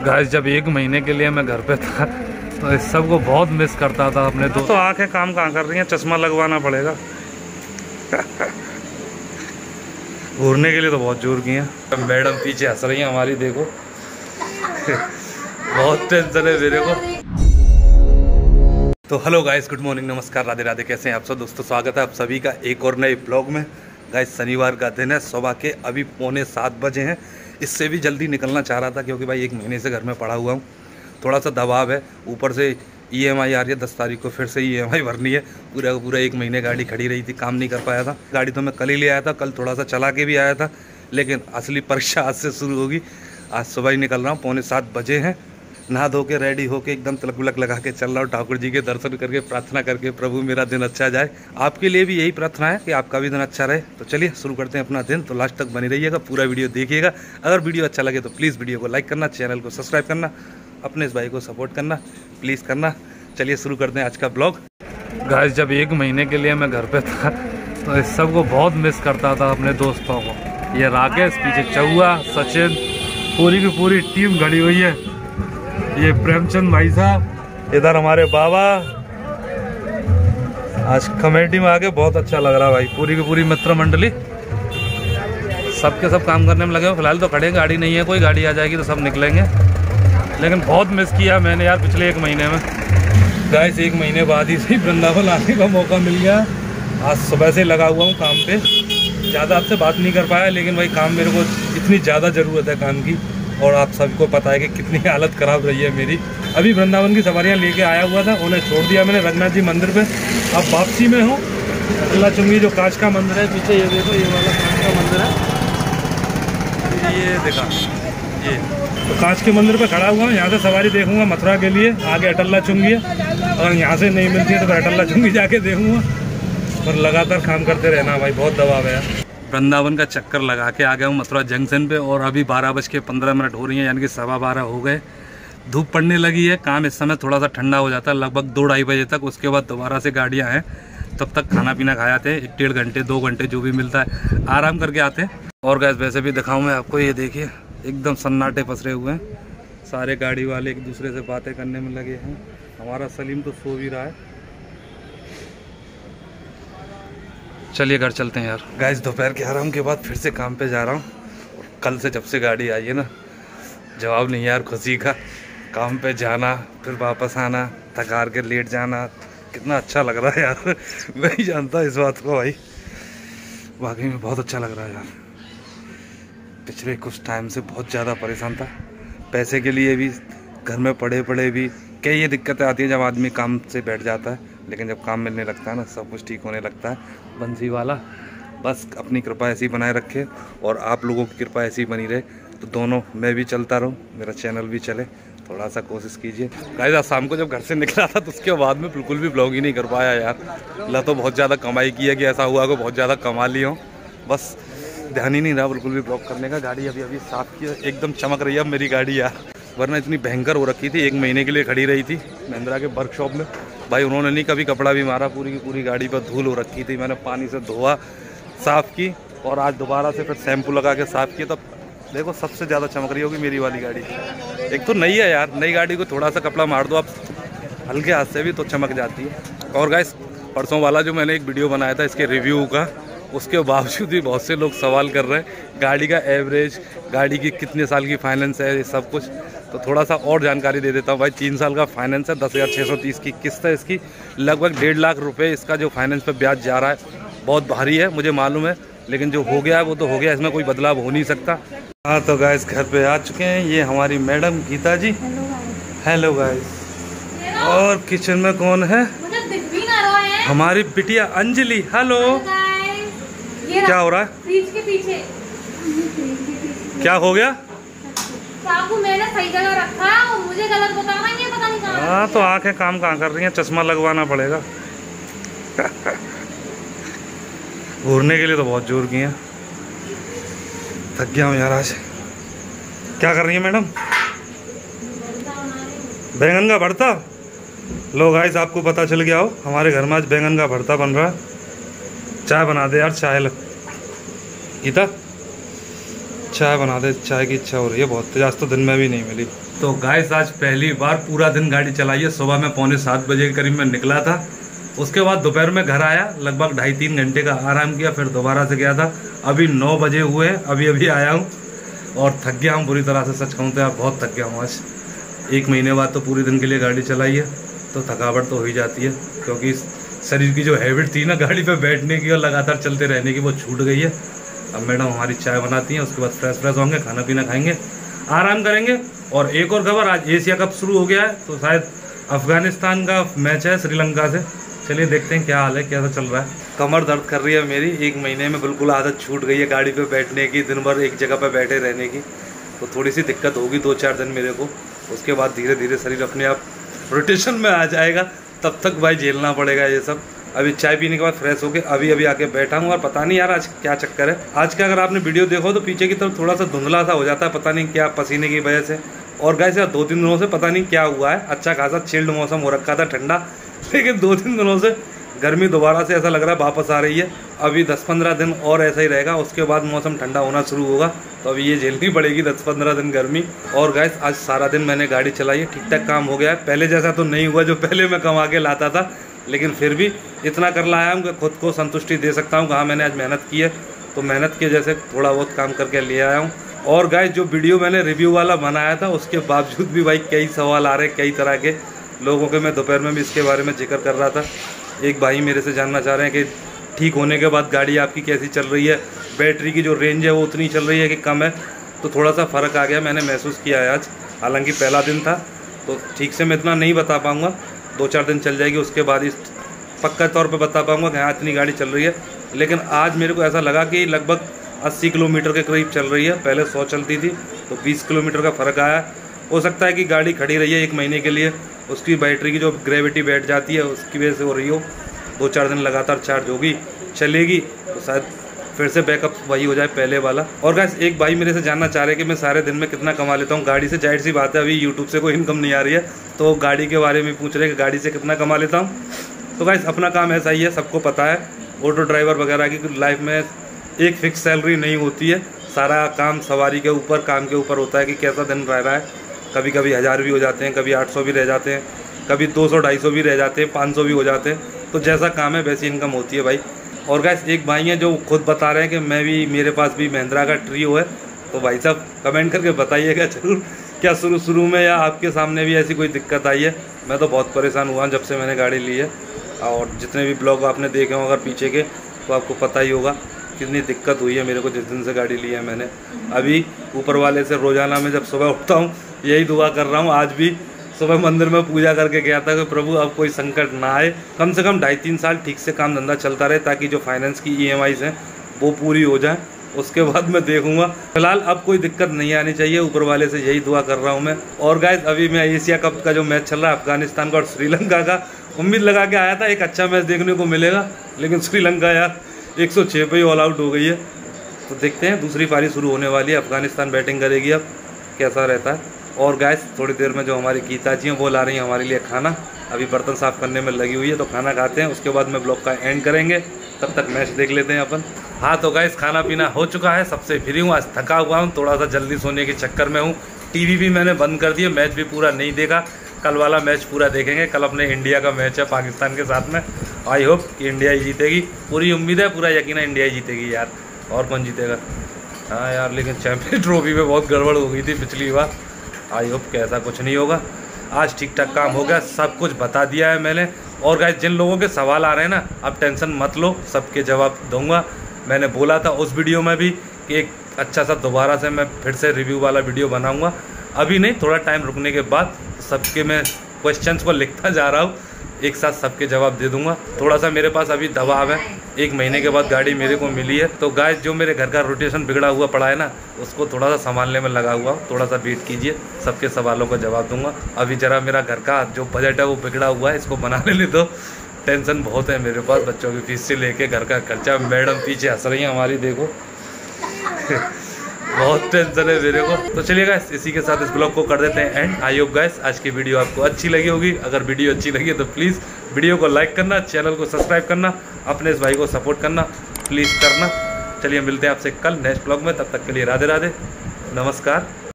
Guys जब 1 महीने के लिए मैं घर पे था तो इस सब को बहुत मिस करता था अपने दोस्त। तो आंखें काम कहाँ कर रही हैं, चश्मा लगवाना पड़ेगा। घूरने के लिए तो बहुत जोर की हैं। मैडम पीछे हंस रही हैं हमारी, देखो। बहुत टेंशन है मेरे को। तो हेलो गाइस, गुड मॉर्निंग, नमस्कार, राधे राधे। कैसे हैं आप सब दोस्तों? स्वागत है आप सभी का एक और नए ब्लॉग में। गाइस शनिवार का दिन है, सुबह के अभी 6:45 बजे हैं। इससे भी जल्दी निकलना चाह रहा था क्योंकि भाई 1 महीने से घर में पड़ा हुआ हूँ, थोड़ा सा दबाव है। ऊपर से EMI आ रही है, 10 तारीख को फिर से EMI भरनी है। पूरा 1 महीने गाड़ी खड़ी रही थी, काम नहीं कर पाया था। गाड़ी तो मैं कल ही ले आया था, कल थोड़ा सा चला के भी आया था, लेकिन असली परीक्षा आज से शुरू होगी। आज सुबह ही निकल रहा हूँ, 6:45 बजे हैं। नहा धो के रेडी होके एकदम तिलक विलक लगा के चल रहा हूँ। ठाकुर जी के दर्शन करके प्रार्थना करके, प्रभु मेरा दिन अच्छा जाए। आपके लिए भी यही प्रार्थना है कि आपका भी दिन अच्छा रहे। तो चलिए शुरू करते हैं अपना दिन। तो लास्ट तक बनी रहिएगा, पूरा वीडियो देखिएगा। अगर वीडियो अच्छा लगे तो प्लीज़ वीडियो को लाइक करना, चैनल को सब्सक्राइब करना, अपने इस भाई को सपोर्ट करना प्लीज़ करना। चलिए शुरू करते हैं आज का ब्लॉग। गाइस जब 1 महीने के लिए मैं घर पे था तो इस सब को बहुत मिस करता था, अपने दोस्तों को। ये राकेश, पीछे चौआ, सचिन, पूरी की पूरी टीम खड़ी हुई है। ये प्रेमचंद भाई साहब, इधर हमारे बाबा। आज कमेटी में आके बहुत अच्छा लग रहा भाई। पूरी की पूरी मित्र मंडली सबके सब काम करने में लगे हो। फिलहाल तो खड़े, गाड़ी नहीं है कोई, गाड़ी आ जाएगी तो सब निकलेंगे। लेकिन बहुत मिस किया मैंने यार पिछले 1 महीने में। गाइस 1 महीने बाद ही सही वृंदावन आने का मौका मिल गया। आज सुबह से लगा हुआ हूँ काम पे। ज़्यादा आपसे बात नहीं कर पाया, लेकिन भाई काम मेरे को इतनी ज़्यादा ज़रूरत है काम की, और आप सबको पता है कि कितनी हालत ख़राब रही है मेरी। अभी वृंदावन की सवारियाँ लेके आया हुआ था, उन्हें छोड़ दिया मैंने रघुनाथ जी मंदिर पे। अब वापसी में हूँ। अल्लाह चुंगी जो कांच का मंदिर है पीछे, ये देखो, ये वाला कांच का मंदिर है। ये देखा, ये तो कांच के मंदिर पे खड़ा हुआ हूँ। यहाँ से सवारी देखूंगा मथुरा के लिए। आगे अटल्ला चुंगी है, अगर यहाँ से नहीं मिलती है तो फिर अटल्ला चुंगी जाके देखूंगा। और लगातार काम करते रहना भाई, बहुत दबाव है यार। वृंदावन का चक्कर लगा के आ गया हूँ मथुरा जंक्शन पे, और अभी 12:15 हो रही हैं, यानी कि 12:15 हो गए। धूप पड़ने लगी है। काम इस समय थोड़ा सा ठंडा हो जाता है, लगभग 2-2:30 बजे तक। उसके बाद दोबारा से गाड़ियाँ हैं, तब तक खाना पीना खा जाते हैं। 1-1.5 घंटे 2 घंटे जो भी मिलता है आराम करके आते हैं। और गैस वैसे भी दिखाऊँ मैं आपको, ये देखिए एकदम सन्नाटे पसरे हुए हैं। सारे गाड़ी वाले एक दूसरे से बातें करने में लगे हैं। हमारा सलीम तो सो भी रहा है। चलिए घर चलते हैं यार। गाइस दोपहर के आराम के बाद फिर से काम पे जा रहा हूँ। कल से जब से गाड़ी आई है ना, जवाब नहीं यार खुशी का। काम पे जाना, फिर वापस आना, थकार के लेट जाना, कितना अच्छा लग रहा है यार। मैं ही जानता इस बात को भाई, वाकई में बहुत अच्छा लग रहा है यार। पिछले कुछ टाइम से बहुत ज़्यादा परेशान था, पैसे के लिए भी, घर में पड़े पड़े भी। कई ये दिक्कतें आती हैं जब आदमी काम से बैठ जाता है, लेकिन जब काम मिलने लगता है ना, सब कुछ ठीक होने लगता है। बंसी वाला बस अपनी कृपा ऐसी बनाए रखे, और आप लोगों की कृपा ऐसी बनी रहे, तो दोनों, मैं भी चलता रहूँ, मेरा चैनल भी चले। थोड़ा सा कोशिश कीजिए। गाइस आज शाम को जब घर से निकला था तो उसके बाद में बिल्कुल भी ब्लॉग ही नहीं कर पाया यार। अल्लाह तो बहुत ज़्यादा कमाई की है कि ऐसा हुआ को बहुत ज़्यादा कमा लिया हूँ, बस ध्यान ही नहीं रहा बिल्कुल भी ब्लॉग करने का। गाड़ी अभी साफ़ किया, एकदम चमक रही है अब मेरी गाड़ी यार। वरना इतनी भयंकर हो रखी थी, 1 महीने के लिए खड़ी रही थी महिंद्रा के वर्कशॉप में। भाई उन्होंने नहीं कभी कपड़ा भी मारा, पूरी की पूरी गाड़ी पर धूल हो रखी थी। मैंने पानी से धोआ, साफ़ की, और आज दोबारा से फिर शैम्पू लगा के साफ़ किया। तब देखो सबसे ज़्यादा चमक रही होगी मेरी वाली गाड़ी। एक तो नई है यार, नई गाड़ी को थोड़ा सा कपड़ा मार दो आप हल्के हाथ से भी तो चमक जाती है। और गाइस परसों वाला जो मैंने एक वीडियो बनाया था इसके रिव्यू का, उसके बावजूद भी बहुत से लोग सवाल कर रहे हैं गाड़ी का एवरेज, गाड़ी की कितने साल की फाइनेंस है, ये सब कुछ। तो थोड़ा सा और जानकारी दे देता हूँ भाई। 3 साल का फाइनेंस है, 10,630 की किस्त है इसकी। लगभग 1.5 लाख रुपये इसका जो फाइनेंस पे ब्याज जा रहा है। बहुत भारी है मुझे मालूम है, लेकिन जो हो गया है वो तो हो गया, इसमें कोई बदलाव हो नहीं सकता। हाँ तो गाइस घर पे आ चुके हैं। ये हमारी madam Geeta ji. Hello guys. और किचन में कौन है? मुझे दिख भी ना रहा है। हमारी बिटिया अंजलि। हेलो। क्या हो रहा है? फ्रिज के पीछे क्या हो गया? चाकू मैंने सही जगह रखा है और मुझे गलत बताना ही है, पता नहीं कहाँ। हाँ तो आंखें काम कहाँ कर रही हैं, चश्मा लगवाना पड़ेगा। घूरने के लिए तो बहुत जोर की हैं। थक गया हूँ यार आज। क्या कर रही है मैडम? बैंगन का भरता। लो गाइस आपको पता चल गया हो, हमारे घर में आज बैंगन का भरता बन रहा है। चाय बना दे यार, चाय लग गीता, चाय बना दे, चाय की इच्छा हो रही है बहुत, आज तो दिन में भी नहीं मिली। तो गाइस आज पहली बार पूरा दिन गाड़ी चलाई है। सुबह में 6:45 बजे के करीब में निकला था, उसके बाद दोपहर में घर आया, लगभग 2.5-3 घंटे का आराम किया, फिर दोबारा से गया था। अभी 9 बजे हुए, अभी आया हूँ और थक गया हूँ बुरी तरह से। सच कहूँ तो यार बहुत थक गया हूँ आज। 1 महीने बाद तो पूरे दिन के लिए गाड़ी चलाई है, तो थकावट तो हो ही जाती है, क्योंकि शरीर की जो हैबिट थी ना गाड़ी पे बैठने की और लगातार चलते रहने की, वो छूट गई है। अब मैडम हमारी चाय बनाती हैं, उसके बाद फ्रेश होंगे, खाना पीना खाएंगे, आराम करेंगे। और एक और खबर, आज एशिया कप शुरू हो गया है, तो शायद अफगानिस्तान का मैच है श्रीलंका से। चलिए देखते हैं क्या हाल है, कैसा चल रहा है। कमर दर्द कर रही है मेरी, 1 महीने में बिल्कुल आदत छूट गई है गाड़ी पे बैठने की, दिन भर एक जगह पे बैठे रहने की। तो थोड़ी सी दिक्कत होगी 2-4 दिन मेरे को, उसके बाद धीरे धीरे शरीर अपने आप रोटेशन में आ जाएगा। तब तक भाई झेलना पड़ेगा ये सब। अभी चाय पीने के बाद फ्रेश होके अभी आके बैठा हूँ, और पता नहीं यार आज क्या चक्कर है। आज का अगर आपने वीडियो देखो तो पीछे की तरफ थोड़ा सा धुंधला सा हो जाता है, पता नहीं क्या, पसीने की वजह से। और गाइस यार 2-3 दिनों से पता नहीं क्या हुआ है, अच्छा खासा चिल्ड मौसम हो रखा था, ठंडा, लेकिन 2-3 दिनों से गर्मी दोबारा से ऐसा लग रहा है वापस आ रही है। अभी 10-15 दिन और ऐसा ही रहेगा, उसके बाद मौसम ठंडा होना शुरू होगा, तो अभी ये झेलनी पड़ेगी 10-15 दिन गर्मी। और गाइस आज सारा दिन मैंने गाड़ी चलाई है, ठीक ठाक काम हो गया है। पहले जैसा तो नहीं हुआ जो पहले मैं कमा के लाता था, लेकिन फिर भी इतना कर लाया हूँ कि खुद को संतुष्टि दे सकता हूँ। कहाँ मैंने आज मेहनत की है, तो मेहनत के जैसे थोड़ा बहुत काम करके ले आया हूँ। और गाइस जो वीडियो मैंने रिव्यू वाला बनाया था, उसके बावजूद भी भाई कई सवाल आ रहे हैं कई तरह के लोगों के। मैं दोपहर में भी इसके बारे में जिक्र कर रहा था। एक भाई मेरे से जानना चाह रहे हैं कि ठीक होने के बाद गाड़ी आपकी कैसी चल रही है, बैटरी की जो रेंज है वो उतनी चल रही है कि कम है। तो थोड़ा सा फ़र्क आ गया, मैंने महसूस किया है आज। हालांकि पहला दिन था तो ठीक से मैं इतना नहीं बता पाऊँगा, 2-4 दिन चल जाएगी, उसके बाद इस पक्का तौर पे बता पाऊँगा कि हाँ इतनी गाड़ी चल रही है। लेकिन आज मेरे को ऐसा लगा कि लगभग 80 किलोमीटर के करीब चल रही है, पहले 100 चलती थी, तो 20 किलोमीटर का फ़र्क आया। हो सकता है कि गाड़ी खड़ी रही है 1 महीने के लिए, उसकी बैटरी की जो ग्रेविटी बैठ जाती है उसकी वजह से हो रही हो। 2-4 दिन लगातार चार्ज होगी, चलेगी, तो शायद फिर से बैकअप वही हो जाए पहले वाला। और गाइस एक भाई मेरे से जानना चाह रहे हैं कि मैं सारे दिन में कितना कमा लेता हूँ गाड़ी से। जाहिर सी बात है, अभी यूट्यूब से कोई इनकम नहीं आ रही है, तो गाड़ी के बारे में पूछ रहे हैं कि गाड़ी से कितना कमा लेता हूँ। तो गाइस अपना काम ऐसा ही है, सबको पता है, ऑटो ड्राइवर वगैरह की लाइफ में एक फिक्स सैलरी नहीं होती है। सारा काम सवारी के ऊपर, काम के ऊपर होता है कि कैसा दिन रह रहा है। कभी कभी 1000 भी हो जाते हैं, कभी 800 भी रह जाते हैं, कभी 200-250 भी रह जाते हैं, 500 भी हो जाते हैं। तो जैसा काम है वैसी इनकम होती है भाई। और गाइस एक भाई हैं जो खुद बता रहे हैं कि मेरे पास भी महिंद्रा का ट्रियो है। तो भाई साहब कमेंट करके बताइएगा जरूर, क्या शुरू में या आपके सामने भी ऐसी कोई दिक्कत आई है। मैं तो बहुत परेशान हुआ जब से मैंने गाड़ी ली है, और जितने भी ब्लॉग आपने देखे हों अगर पीछे के, तो आपको पता ही होगा कितनी दिक्कत हुई है मेरे को जिस दिन से गाड़ी ली है मैंने। अभी ऊपर वाले से रोज़ाना में जब सुबह उठता हूँ यही दुआ कर रहा हूँ। आज भी सुबह मंदिर में पूजा करके गया था कि प्रभु अब कोई संकट ना आए, कम से कम 2.5-3 साल ठीक से काम धंधा चलता रहे, ताकि जो फाइनेंस की EMIs हैं वो पूरी हो जाए, उसके बाद मैं देखूंगा। फिलहाल अब कोई दिक्कत नहीं आनी चाहिए, ऊपर वाले से यही दुआ कर रहा हूँ मैं। और गाइस अभी मैं एशिया कप का जो मैच चल रहा है अफगानिस्तान का और श्रीलंका का, उम्मीद लगा के आया था एक अच्छा मैच देखने को मिलेगा, लेकिन श्रीलंका यार 106 पे ही ऑल आउट हो गई है। तो देखते हैं, दूसरी पारी शुरू होने वाली है, अफगानिस्तान बैटिंग करेगी, अब कैसा रहता है। और गैस थोड़ी देर में जो हमारी गीता जी हैं वो ला रही हैं हमारे लिए खाना, अभी बर्तन साफ़ करने में लगी हुई है, तो खाना खाते हैं, उसके बाद में ब्लॉग का एंड करेंगे। तब तक मैच देख लेते हैं अपन। हाँ तो गैस खाना पीना हो चुका है, सबसे फ्री हूँ, आज थका हुआ हूँ, थोड़ा सा जल्दी सोने के चक्कर में हूँ। टीवी भी मैंने बंद कर दिया, मैच भी पूरा नहीं देखा, कल वाला मैच पूरा देखेंगे। कल अपने इंडिया का मैच है पाकिस्तान के साथ में, आई होप कि इंडिया ही जीतेगी, पूरी उम्मीद है, पूरा यकीन है इंडिया ही जीतेगी यार, और कौन जीतेगा। हाँ यार लेकिन चैंपियन ट्रॉफी में बहुत गड़बड़ हो गई थी पिछली बार, आई होप कि ऐसा कुछ नहीं होगा। आज ठीक ठाक काम हो गया, सब कुछ बता दिया है मैंने। और गाइस जिन लोगों के सवाल आ रहे हैं ना, अब टेंशन मत लो, सबके जवाब दूंगा। मैंने बोला था उस वीडियो में भी कि एक अच्छा सा दोबारा से मैं फिर से रिव्यू वाला वीडियो बनाऊंगा, अभी नहीं, थोड़ा टाइम रुकने के बाद सबके मैं क्वेश्चंस को लिखता जा रहा हूँ, एक साथ सबके जवाब दे दूंगा। थोड़ा सा मेरे पास अभी दबाव है, 1 महीने के बाद गाड़ी मेरे को मिली है, तो गाइस जो मेरे घर का रोटेशन बिगड़ा हुआ पड़ा है ना, उसको थोड़ा सा संभालने में लगा हुआ, थोड़ा सा वेट कीजिए, सबके सवालों का जवाब दूंगा। अभी ज़रा मेरा घर का जो बजट है वो बिगड़ा हुआ है, इसको बना लेने दो, टेंशन बहुत है मेरे पास, बच्चों की फीस से लेके घर का खर्चा। मैडम पीछे हंस रही है हमारी, देखो बहुत टेंशन है मेरे को। तो चलिए गाइस इसी के साथ इस ब्लॉग को कर देते हैं एंड। आई होप गाइस आज की वीडियो आपको अच्छी लगी होगी, अगर वीडियो अच्छी लगी तो प्लीज़ वीडियो को लाइक करना, चैनल को सब्सक्राइब करना, अपने इस भाई को सपोर्ट करना प्लीज़ करना। चलिए मिलते हैं आपसे कल नेक्स्ट ब्लॉग में, तब तक के लिए राधे राधे, नमस्कार।